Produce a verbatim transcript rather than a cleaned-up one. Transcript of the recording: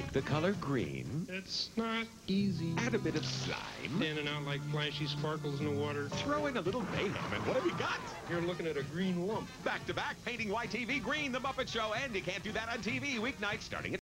the color green. It's not easy. Add a bit of slime. In and out like flashy sparkles in the water. Throw in a little mayhem, and what have you got? You're looking at a green lump. Back to back, painting Y T V green, The Muppet Show, and you can't do that on T V weeknights starting at